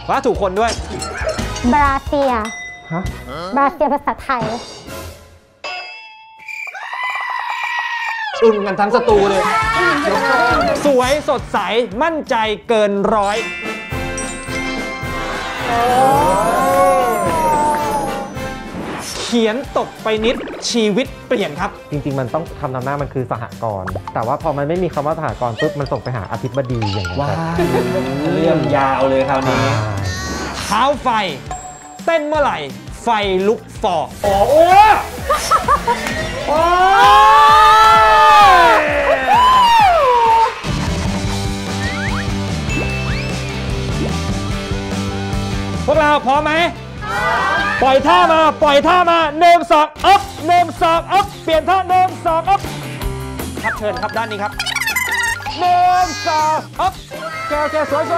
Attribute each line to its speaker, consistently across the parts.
Speaker 1: ว่าถูกคนด้วย
Speaker 2: บราเซีย
Speaker 3: ฮะ
Speaker 2: บราเซียภาษาไทย
Speaker 1: อึ้งกันทั้งสตูเลยสวยสดใสมั่นใจเกินร้อยเขียนตกไปนิดชีวิตเปลี่ยนครับ
Speaker 3: จริงๆมันต้องคำนำหน้ามันคือสหกรณ์แต่ว่าพอมันไม่มีคำว่าสหกรณ์ปุ๊บมันส่งไปหาอธิบดีอย่างนี้ครับ
Speaker 1: เรื่องยาวเลยคราวนี้เท้าไฟเต้นเมื่อไหร่ไฟลุกฟอโอ้โหพวกเราพร้อมไหมปล่อยท่ามา1 2 อัพ1 2 อัพเปลี่ยนท่า1 2 อัพครับเชิญครับด้านนี้ครับ1 2 อัพแกสวย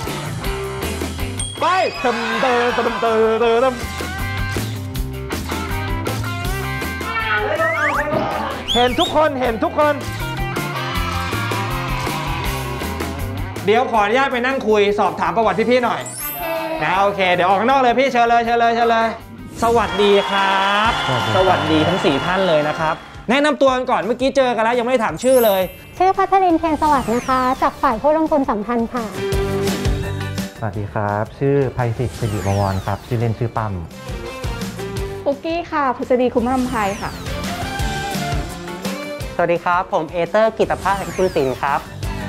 Speaker 1: ไปเห็นทุกคนเดี๋ยวขออนุญาตไปนั่งคุยสอบถามประวัติพี่ๆหน่อยนะโอเคเดี๋ยวออกข้างนอกเลยพี่เชิญเลยสวัสดีครับสวัสดีทั้ง4ท่านเลยนะครับแนะนำตัวกันก่อนเมื่อกี้เจอกันแล้วยังไม่ได้ถามชื่อเลย
Speaker 2: ชื่อพัทริน เทียนสวัสดิ์นะคะจากฝ่ายผู้ลงทุนสัมพันธ์ค่ะ
Speaker 3: สวัสดีครับชื่อไพศิษฐ์สิริบวรครับชื่อเล่นชื่อปั๊ม
Speaker 4: ปุ๊กกี้ค่ะพุษดีคุ้มรำไพค่ะ
Speaker 5: สวัสดีครับผมเอเตอร์กิตภาสคุณศิลป์ครับ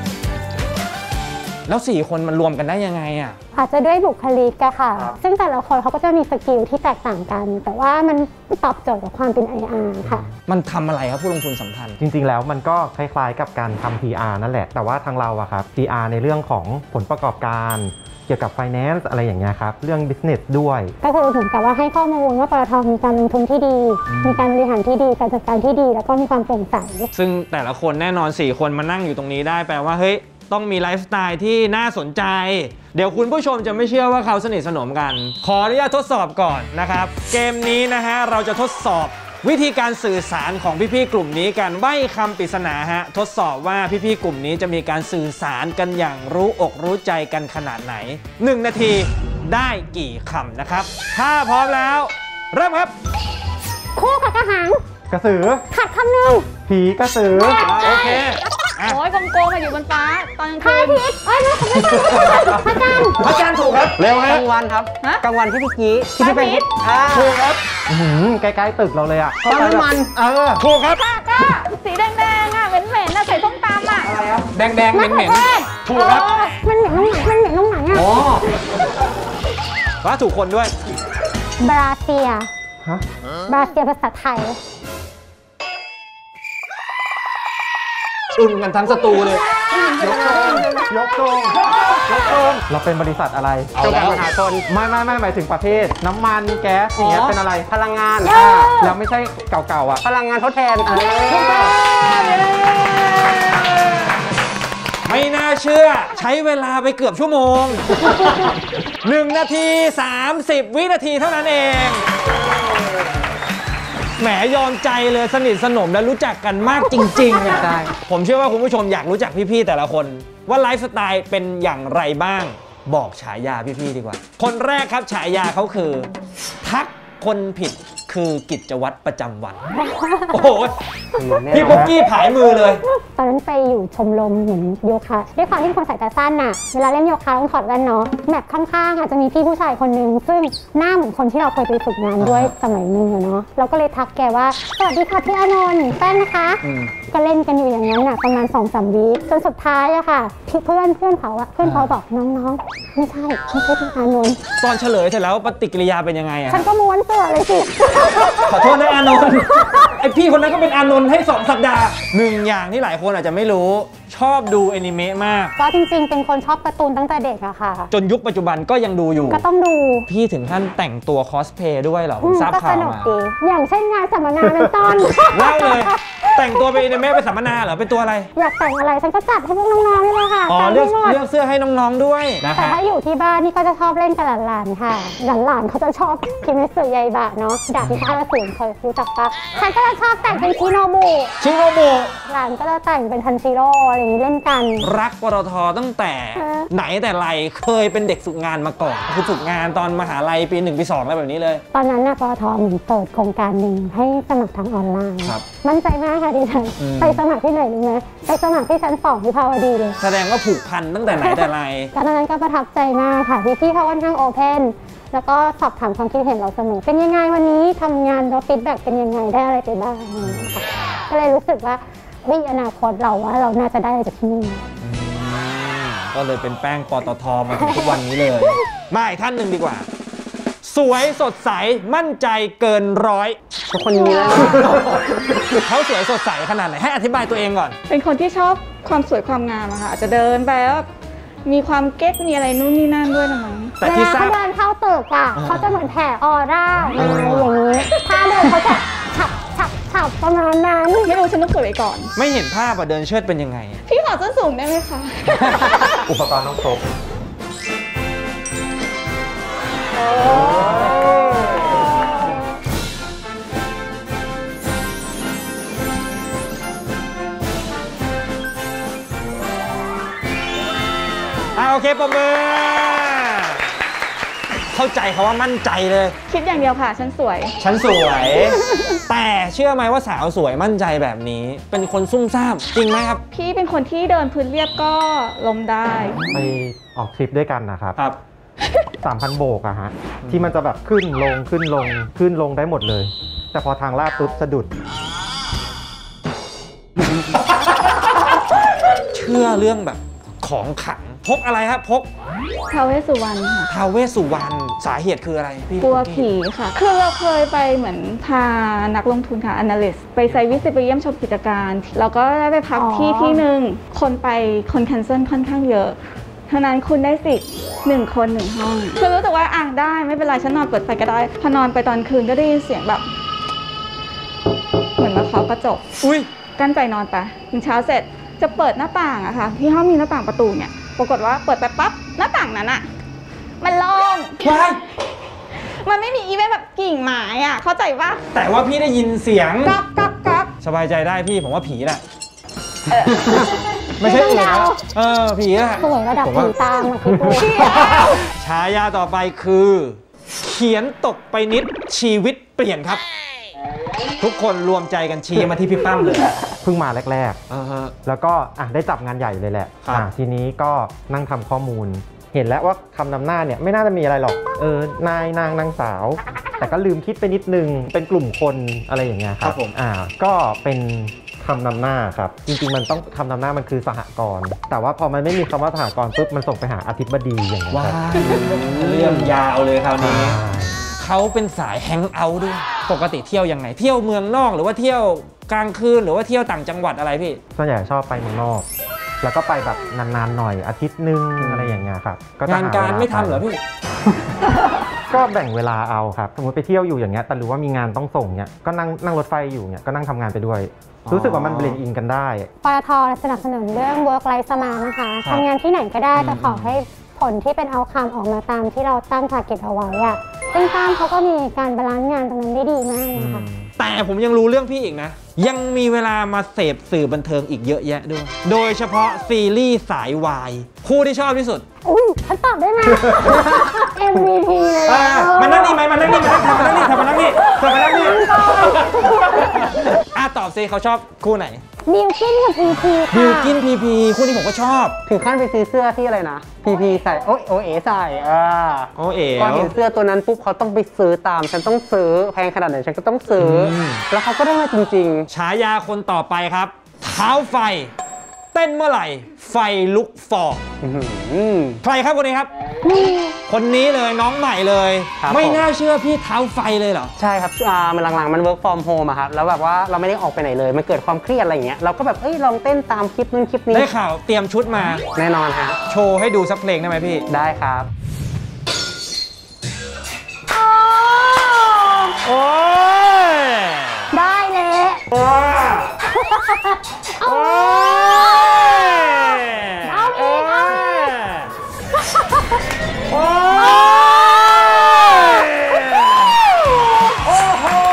Speaker 1: แล้ว4 คนมันรวมกันได้ยังไงอ่ะ
Speaker 2: อาจจะด้วยบุคลิกอะค่ะซึ่งแต่ละคนเขาก็จะมีสกิลที่แตกต่างกันแต่ว่ามันตอบโจทย์กับความเป็น IR ค่ะ
Speaker 1: มันทำอะไรครับผู้ลงทุนสัมพันธ์
Speaker 3: จริงๆแล้วมันก็คล้ายๆกับการทำ PR นั่นแหละแต่ว่าทางเราอะครับ PR ในเรื่องของผลประกอบการเกี่ยวกับ Finance อะไรอย่างเงี้ยครับเรื่อง Business ด้วย
Speaker 2: ก็คือเหมือนกับว่าให้ข้อมูลว่าปตท.มีการลงทุนที่ดีมีการบริหารที่ดีการจัดการที่ดีแล้วก็มีความโปร่งใส
Speaker 1: ซึ่งแต่ละคนแน่นอน4 คนมานั่งอยู่ตรงนี้ได้แปลว่าเฮ้ยต้องมีไลฟ์สไตล์ที่น่าสนใจเดี๋ยวคุณผู้ชมจะไม่เชื่อว่าเขาสนิทสนมกันขออนุญาตทดสอบก่อนนะครับเกมนี้นะฮะเราจะทดสอบวิธีการสื่อสารของพี่ๆกลุ่มนี้กันใบ้คำปริศนาฮะทดสอบว่าพี่ๆกลุ่มนี้จะมีการสื่อสารกันอย่างรู้อกรู้ใจกันขนาดไหน1 นาทีได้กี่คำนะครับถ้าพร้อมแล้วเริ่มครับ
Speaker 2: คู่กับกระหัง
Speaker 3: กระสือ
Speaker 2: ขัดคำหนึ่ง
Speaker 3: ผีกระสือ
Speaker 1: โอเค
Speaker 4: โอ้ยกลมๆมาอยู่บนฟ้าตอนกลางคืน
Speaker 2: พระจันทร์
Speaker 1: ถูกครับเร็วครับ
Speaker 5: กลางวันครับกลางวันที่เมื่อกี้
Speaker 4: ที่เป็น
Speaker 1: ถูกครับ
Speaker 3: ใกล้ๆตึกเราเลยอ่ะ
Speaker 5: ปั๊มน้ำมัน
Speaker 1: ถูกครับ
Speaker 4: ก้าสีแดงๆอ่ะเหม็นๆน่ะใส่ส้มตำอ่ะ
Speaker 1: อะไรครับแดงๆเหม็นๆถูกครับ
Speaker 2: มันเหม็นตรงไหนอ่ะ
Speaker 1: อ๋อว่าถูกคนด้วย
Speaker 2: บราเซียบราเซียภาษาไทย
Speaker 1: อึ้งกันทั้งสตูเลย
Speaker 3: ยกโกงเราเป็นบริษัทอะไร
Speaker 5: จำกัดมหาชน
Speaker 3: ไม่หมายถึงประเภทน้ำมันแก๊สอย่างเงี้ยเป็นอะไร
Speaker 5: พลังงาน
Speaker 3: แล้วไม่ใช่เก่าๆอ่ะ
Speaker 5: พลังงานทดแทน
Speaker 1: ไม่น่าเชื่อใช้เวลาไปเกือบชั่วโมง1 นาที 30 วินาทีเท่านั้นเองแหมยอมใจเลยสนิทสนมและรู้จักกันมากจริงๆใช่ผมเชื่อว่าคุณผู้ชมอยากรู้จักพี่ๆแต่ละคนว่าไลฟ์สไตล์เป็นอย่างไรบ้างบอกฉายาพี่ๆดีกว่าคนแรกครับฉายาเขาคือทักคนผิดคือกิจวัตรประจำวันโอ้โหพี่ปุ๊กกี้ผายมือเลย
Speaker 2: ตอนนั้นไปอยู่ชมรมเหมือนโยคะด้วยความที่คนใส่ตาสั้นน่ะเวลาเล่นโยคะต้องถอดแว่นเนาะแบบข้างๆอาจจะมีพี่ผู้ชายคนนึงซึ่งหน้าเหมือนคนที่เราเคยไปฝึกงานด้วยสมัยนึงเนาะเราก็เลยทักแกว่าสวัสดีค่ะพี่อานนท์แป้งนะคะก็เล่นกันอยู่อย่างนั้นน่ะประมาณ 2-3 วิจนสุดท้ายอะค่ะเพื่อนเขาบอกน้องๆไม่ใช่พี่อานนท์
Speaker 1: ตอนเฉลยเสร็จแล้วปฏิกิริยาเป็นยังไงอะ
Speaker 2: ฉันก็ม้วนเสื้อเลยสิ
Speaker 1: ขอโทษนะอานนท์ไอพี่คนนั้นก็เป็นอานนท์ให้2 สัปดาห์1 อย่างที่หลายคนอาจจะไม่รู้ชอบดูแอนิเมะมาก
Speaker 2: ก็จริงๆเป็นคนชอบการ์ตูนตั้งแต่เด็กอะค่ะ
Speaker 1: จนยุคปัจจุบันก็ยังดูอยู่
Speaker 2: ก็ต้องดู
Speaker 1: พี่ถึงขั้นแต่งตัวคอสเพลย์ด้วยเหรอผมทราบข่าวมา
Speaker 2: อย่างเช่นงานสัมมนาเป็นต้น
Speaker 1: เล่าเลยแต่งตัวเป็นแอนิเมะไปสัมมนาเหรอเป็นตัวอะไร
Speaker 2: อยากแต่งอะไรฉันก็จัดให้พวกน้องๆนี่เลยค่ะ
Speaker 1: อ๋อเลือกเสื้อให้น้องๆด้วย
Speaker 2: แต่ถ้าอยู่ที่บ้านนี่ก็จะชอบเล่นกับหลานๆค่ะหลานๆเขาจะชอบคิเมสึยาอิบะเนาะดาบพิฆาตอสูรเคยรู้จักปะฉันก็จะชอบแต่งเป็นชิโนบุ หลานก็จะแต่งเป็นทันจิโร่อะไรอย่างนี้เล่นกัน
Speaker 1: รักปตทตั้งแต่ไหนแต่ไรเคยเป็นเด็กฝึกงานมาก่อนคือฝึกงานตอนมหาลัยปี 1 ปี 2อะไรแบบนี้เลย
Speaker 2: ตอนนั้นนะปตทเหมือนเปิดโครงการหนึ่งให้สมัครทางออนไลน์มั่นใจมากค่ะดิฉันไปสมัครที่ไหนรู้ไหมไปสมัครที่ชั้น 2 วิภาวดีเลย
Speaker 1: แสดงว่าผูกพันตั้งแต่ไหนแต่ไร
Speaker 2: ตอนนั้นก็ประทับใจมากค่ะพี่เขาค่อนข้างโอเพนแล้วก็สอบถามความคิดเห็นเราเสมอเป็นยังไงวันนี้ทำงานแล้วฟีดแบ็กเป็นยังไงได้อะไรไปบ้างก็เลยรู้สึกว่าอนาคตเราว่าเราน่าจะได้จากที่นี่
Speaker 1: ก็เลยเป็นแป้งปตทมาถึงทุกวันนี้เลยมาอีกท่านหนึ่งดีกว่าสวยสดใสมั่นใจเกินร้อย
Speaker 5: ทุกคนนี้แล้ว
Speaker 1: เขาสวยสดใสขนาดไหนให้อธิบายตัวเองก่อน
Speaker 4: เป็นคนที่ชอบความสวยความงามอะค่ะอาจจะเดินไปแล้วมีความเก๊กมีอะไรนู่นนี่นั่นด้วยนะมั้ง
Speaker 2: แต่ที่ทราบเขาเดินเข้าตึกอะเขาจะเหมือนแผ่ออร่าอะไรอย่างนี้ถ้าเดินเขาจะฉับประมาณนั้น
Speaker 4: ไม่รู้ฉันต้องเกิดไปก่อน
Speaker 1: ไม่เห็นภาพอะเดินเชิดเป็นยังไง
Speaker 4: พี่ขอส้นสูงได้ไหมคะ
Speaker 3: อุปกรณ์ต้องครบ
Speaker 1: โอเคประมือเข้าใจเขาว่ามั่นใจเลย
Speaker 4: คิดอย่างเดียวค่ะฉันสวย
Speaker 1: แต่เชื่อไหมว่าสาวสวยมั่นใจแบบนี้เป็นคนซุ่มซ่ามจริงไหมครับ
Speaker 4: พี่เป็นคนที่เดินพื้นเรียบก็ล้มได้
Speaker 3: ไปออกทริปด้วยกันนะครับ3,000 โบกอะฮะที่มันจะแบบขึ้นลงได้หมดเลยแต่พอทางลาดปุ๊บสะดุด
Speaker 1: เชื่อเรื่องแบบของขังพกอะไรครับพก
Speaker 4: ท้าวเวสสุวรรณค่ะ
Speaker 1: ท้าวเวสสุวรรณสาเหตุคืออะไรพี่
Speaker 4: กลัวผีค่ะคือเราเคยไปเหมือนพานักลงทุนค่ะ analyst ไปไซต์วิสิตไปเยี่ยมชมกิจการแล้วก็ได้ไปพักที่หนึ่งคนแคนเซิลค่อนข้างเยอะเท่านั้นคุณได้สิทธิ์1 คน1 ห้องคือรู้สึกว่าได้ไม่เป็นไรฉันนอนเปิดไฟก็ได้พอนอนไปตอนคืนก็ได้ยินเสียงแบบเหมือนมาเคาะกระจกกั้นใจนอนไปถึงเช้าเสร็จจะเปิดหน้าต่างอะค่ะที่ห้องมีหน้าต่างประตูเนี่ยปรากฏว่าเปิดไปปั๊บหน้าต่างนั้นอะมันโล่งมันไม่มีอีเวนต์แบบกิ่งไม้อะเข้าใจปะ
Speaker 1: แต่ว่าพี่ได้ยินเสียง
Speaker 4: ก๊อก
Speaker 1: สบายใจได้พี่ผมว่าผีแหละไม่ใช่อื่นนะผีแหละ
Speaker 2: สวยระดับผีตามมาคิดดู
Speaker 1: ฉายาต่อไปคือเขียนตกไปนิดชีวิตเปลี่ยนครับทุกคนรวมใจกันชี้มาที่พี่ปั้มเลย
Speaker 3: เพิ่งมาแรกๆแล้วก็ได้จับงานใหญ่เลยแหละทีนี้ก็นั่งทำข้อมูลเห็นแล้วว่าคำนำหน้าเนี่ยไม่น่าจะมีอะไรหรอกนายนางสาวแต่ก็ลืมคิดไปนิดนึงเป็นกลุ่มคนอะไรอย่างเงี้ยครับก็เป็นคำนำหน้าครับจริงๆมันต้องคำนำหน้ามันคือสหกรณ์แต่ว่าพอมันไม่มีคำว่าสหกรณ์ปุ๊บมันส่งไปหาอธิบดีอย่างเงี้ยครับ
Speaker 1: เรื่องยาวเลยคราวนี้เขาเป็นสายแฮงเอาท์ด้วยปกติเที่ยวยังไงเที่ยวเมืองนอกหรือว่าเที่ยวกลางคืนหรือว่าเที่ยวต่างจังหวัดอะไรพี่
Speaker 3: ส่วนใหญ่ชอบไปเมืองนอกแล้วก็ไปแบบนานๆหน่อยอาทิตย์นึงอะไรอย่างเงี้ยครับ
Speaker 1: งานการไม่ทำเหรอพี่
Speaker 3: ก็แบ่งเวลาเอาครับสมมติไปเที่ยวอยู่อย่างเงี้ยแต่รู้ว่ามีงานต้องส่งเงี้ยก็นั่งรถไฟอยู่เงี้ยก็นั่งทำงานไปด้วยรู้สึกว่ามันเบลนด์อินกันได้
Speaker 2: ปตท.สนับสนุนเรื่อง work life smart นะคะทำงานที่ไหนก็ได้แต่ขอให้ผลที่เป็นเอาท์คัมออกมาตามที่เราตั้ง target เอาไว้อะซึ่งตั้งเขาก็มีการบาลานซ์งานตรงนั้นได้ดีมากนะคะ
Speaker 1: แต่ผมยังรู้เรื่องพี่อีกนะยังมีเวลามาเสพสื่อบันเทิงอีกเยอะแยะด้วยโดยเฉพาะซีรีส์สายวายคู่ที่ชอบที่สุด
Speaker 2: ฉันตอบได้ไหม MVP เลย
Speaker 1: มันนั่งนี่ไหมมันนั่งนี่ตอบซิเขาชอบคู่ไหน
Speaker 2: บิวกินกับพีพีค่ะ
Speaker 1: บิวกินพีพีคู่นี้ผมก็ชอบ
Speaker 5: ถึงขั้นไปซื้อเสื้อที่อะไรนะพีพีใส่โอเอใส่
Speaker 1: โอเอ
Speaker 5: พอเห็นเสื้อตัวนั้นปุ๊บเขาต้องไปซื้อตามฉันต้องซื้อแพงขนาดไหนฉันก็ต้องซื้อแล้วเขาก็ได้มาจริง
Speaker 1: ๆฉายาคนต่อไปครับเท้าไฟเต้นเมื่อไหร่ไฟลุกฟอร์ใครครับคนนี้ครับคนนี้เลยน้องใหม่เลยไม่น่าเชื่อพี่เท้าไฟเลยเหรอ
Speaker 5: ใช่ครับมันหลังๆมัน work from home อะครับแล้วแบบว่าเราไม่ได้ออกไปไหนเลยมันเกิดความเครียดอะไรอย่างเงี้ยเราก็แบบลองเต้นตามคลิปนู้นคลิปนี้
Speaker 1: ได้ข่าวเตรียมชุดมา
Speaker 5: แน่นอนฮะ
Speaker 1: โชว์ให้ดูสักเพลงได้ไหมพี่
Speaker 5: ได้ครับ
Speaker 1: โอ้ย
Speaker 2: ได้เลย
Speaker 1: โอ้ย
Speaker 2: เอาอีก
Speaker 1: โอ้ยโอ้โห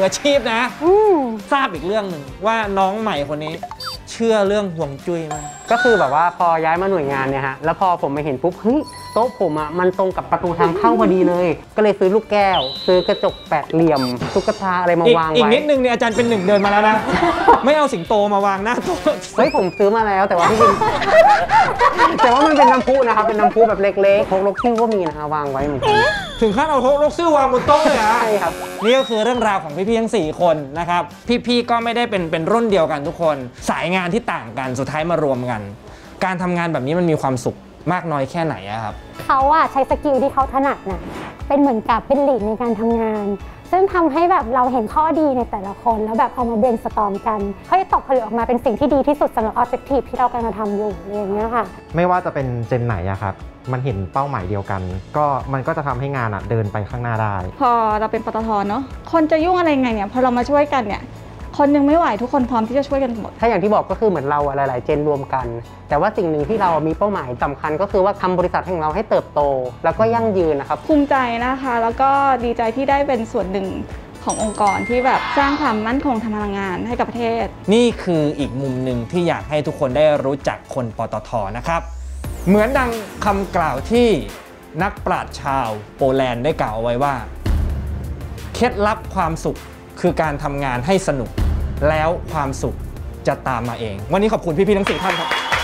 Speaker 1: อาชีพนะทราบอีกเรื่องหนึ่งว่าน้องใหม่คนนี้เชื่อเรื่องห่วงจุ้ยมาก
Speaker 5: ก็คือแบบว่าพอย้ายมาหน่วยงานเนี่ยฮะแล้วพอผมมาเห็นปุ๊บเฮ้ยโต๊ะผมอ่ะมันตรงกับประตูทางเข้าพอดีเลย ก็เลยซื้อลูกแก้ว ซื้อกระจกแปดเหลี่ยมตุ๊กตาอะไรมาวางไว้
Speaker 1: อีกนิดนึงเนี่ยอาจารย์เป็นหนึ่งเดินมาแล้วนะ ไม่เอาสิงโตมาวางหน้าโต๊ะ
Speaker 5: เฮ้ยผมซื้อมาแล้วแต่ว่าพี่บิน แต่ว่ามันเป็นน้ำพุนะครับเป็นน้ำพุแบบเล็กๆพกลกซิ่งก็มีนะฮะวางไว้เหมือนกัน
Speaker 1: ถึงขั้นเอาลกซื่อวางบนโต๊ะเลยเหรอ
Speaker 5: ใช่ครับ
Speaker 1: นี่ก็คือเรื่องราวของพี่ๆทั้ง4คนนะครับพี่ๆก็ไม่ได้เป็นรุ่นเดียวกันทุกคนสายงานที่ต่างกันสุดท้ายมารวมกัน การทำงานแบบนี้มันมีความสุขมากน้อยแค่ไหนอะครับ
Speaker 2: เขาอะใช้สกิลที่เขาถนัดน่ะเป็นเหมือนกับเป็นลีดในการทำงาน ซึ่งทำให้แบบเราเห็นข้อดีในแต่ละคนแล้วแบบเอามาเบรนสตอร์มกันเขาจะตกผลึกออกมาเป็นสิ่งที่ดีที่สุดสำหรับออบเจกตีฟที่เรากำลังทำอยู่อะไรอย่างเงี้ยค่ะ
Speaker 3: ไม่ว่าจะเป็นเจนไหนอะครับมันเห็นเป้าหมายเดียวกันก็มันก็จะทำให้งานอะเดินไปข้างหน้าได้
Speaker 4: พอเราเป็นปตทเนาะคนจะยุ่งอะไรไงเนี่ยพอเรามาช่วยกันเนี่ยคนนึงไม่ไหวทุกคนพร้อมที่จะช่วยกันหมด
Speaker 5: ถ้าอย่างที่บอกก็คือเหมือนเราหลายๆเจนรวมกัน แต่ว่าสิ่งหนึ่งที่เรามีเป้าหมายสำคัญก็คือว่าทำบริษัทของเราให้เติบโต แล้วก็ยั่งยืนนะครับ
Speaker 4: ภูมิใจนะคะแล้วก็ดีใจที่ได้เป็นส่วนหนึ่งขององค์กรที่แบบสร้างความมั่นคงทางพลังงานให้กับประเทศ
Speaker 1: นี่คืออีกมุมหนึ่งที่อยากให้ทุกคนได้รู้จักคนปตทนะครับเหมือนดังคำกล่าวที่นักปราชญ์ชาวโปแลนด์ได้กล่าวเอาไว้ว่าเคล็ดลับความสุขคือการทำงานให้สนุกแล้วความสุขจะตามมาเองวันนี้ขอบคุณพี่ๆทั้ง4ท่านครับ